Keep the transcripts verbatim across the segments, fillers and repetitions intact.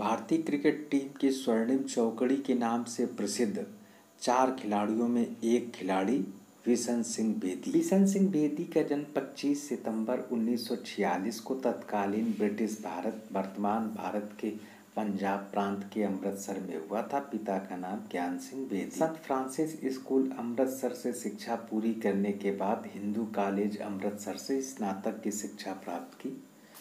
भारतीय cricket team की स्वर्णिम चौकड़ी के नाम से प्रसिद्ध चार खिलाड़ियों में एक खिलाड़ी बिशन सिंह बेदी। बिशन सिंह बेदी का जन्म पच्चीस सितंबर उन्नीस सौ छियालीस को तत्कालीन ब्रिटिश भारत वर्तमान भारत के पंजाब प्रांत के अमृतसर में हुआ था। पिता का नाम ज्ञान सिंह बेदी। संत फ्रांसिस स्कूल अमृतसर से शिक्षा पूरी करने के बाद हिंदू कॉलेज अमृतसर से स्नातक की शिक्षा प्राप्त की।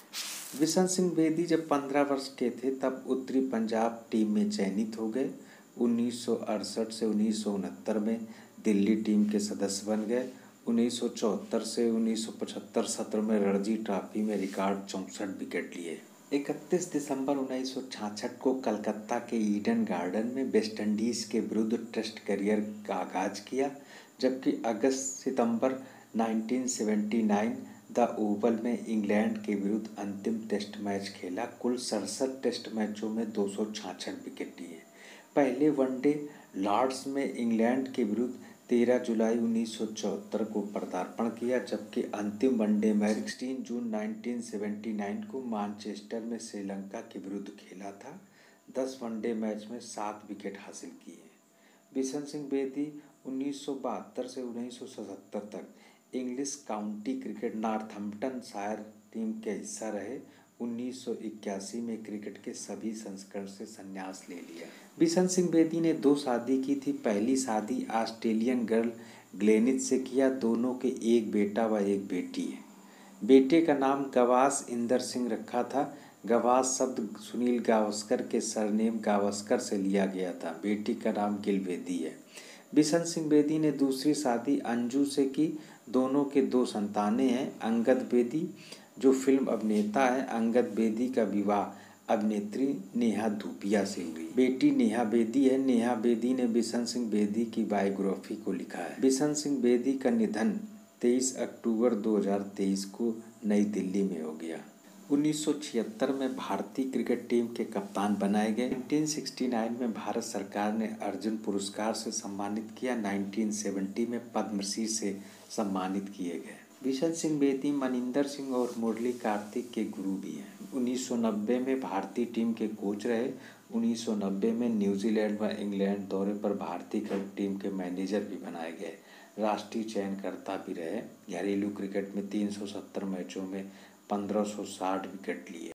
बिशन सिंह बेदी जब पंद्रह वर्ष के थे तब उत्तरी पंजाब टीम में चयनित हो गए। उन्नीस सौ अड़सठ से उन्नीस सौ उनहत्तर में दिल्ली टीम के सदस्य बन गए। उन्नीस सौ चौहत्तर से उन्नीस सौ पचहत्तर सत्र में रणजी ट्रॉफी में रिकॉर्ड चौंसठ विकेट लिए। इकतीस दिसंबर उन्नीस सौ छियासठ को कलकत्ता के ईडन गार्डन में वेस्टइंडीज के विरुद्ध टेस्ट करियर का आगाज किया, जबकि अगस्त सितंबर उन्नीस सौ उन्यासी द ओवल में इंग्लैंड के विरुद्ध अंतिम टेस्ट मैच खेला। कुल सड़सठ टेस्ट मैचों में दो सौ छियासठ विकेट लिए। पहले वनडे लॉर्ड्स में इंग्लैंड के विरुद्ध तेरह जुलाई उन्नीस सौ चौहत्तर को पदार्पण किया, जबकि अंतिम वनडे मैच सोलह जून उन्नीस सौ उन्यासी को मैनचेस्टर में श्रीलंका के विरुद्ध खेला था। दस वनडे मैच में सात विकेट हासिल किए। बिशन सिंह बेदी उन्नीस सौ बहत्तर से उन्नीस सौ सतहत्तर तक English county cricket Northamptonshire team के हिस्सा रहे। उन्नीस सौ इक्यासी में क्रिकेट के सभी संस्करण से संन्यास ले लिया। बिशन सिंह बेदी ने दो शादी की थी। पहली शादी ऑस्ट्रेलियन गर्ल ग्लेनिथ से किया। दोनों के एक बेटा व एक बेटी है। बेटे का नाम गवास इंदर सिंह रखा था। गवास शब्द सुनील गावस्कर के सरनेम गावस्कर से लिया गया था। बेटी का नाम गिल बेदी है। बिशन सिंह बेदी ने दूसरी शादी अंजू से की। दोनों के दो संतानें हैं। अंगद बेदी जो फिल्म अभिनेता है। अंगद बेदी का विवाह अभिनेत्री नेहा धूपिया से हुई। बेटी नेहा बेदी है। नेहा बेदी ने बिशन सिंह बेदी की बायोग्राफी को लिखा है। बिशन सिंह बेदी का निधन तेईस अक्टूबर दो हज़ार तेईस को नई दिल्ली में हो गया। उन्नीस सौ छिहत्तर में भारतीय क्रिकेट टीम के कप्तान बनाए गए। उन्नीस सौ उनहत्तर में भारत सरकार ने अर्जुन पुरस्कार से सम्मानित किया। उन्नीस सौ सत्तर में पद्मश्री से सम्मानित किए गए। बिशन सिंह बेदी मनिंदर सिंह और मुरली कार्तिक के गुरु भी हैं। उन्नीस सौ नब्बे में भारतीय टीम के कोच रहे। उन्नीस सौ नब्बे में न्यूजीलैंड व इंग्लैंड दौरे पर भारतीय क्रिकेट टीम के मैनेजर भी बनाए गए। राष्ट्रीय चयनकर्ता भी रहे। घरेलू क्रिकेट में तीन सौ सत्तर मैचों में पंद्रह सौ साठ विकेट लिए।